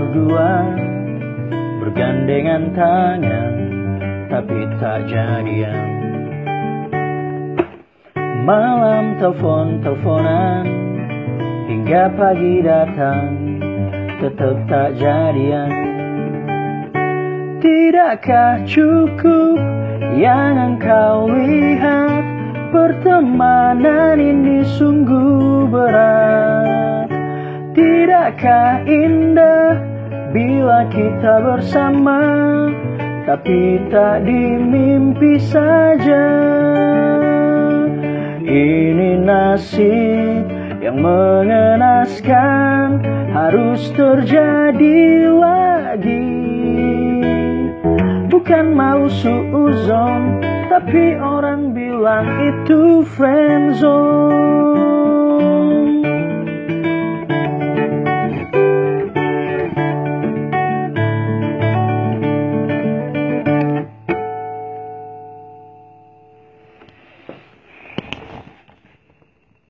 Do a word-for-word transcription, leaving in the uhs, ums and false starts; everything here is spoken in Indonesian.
berdua, bergandengan tangan, tapi tak jadian. Malam telepon-teleponan, hingga pagi datang, tetap tak jadian. Tidakkah cukup yang engkau lihat, pertemanan ini sungguh berat. Tidakkah indah bila kita bersama, tapi tak di mimpi saja. Ini nasib yang mengenaskan, harus terjadi lagi. Bukan mau suuzon, tapi orang bilang itu friendzone.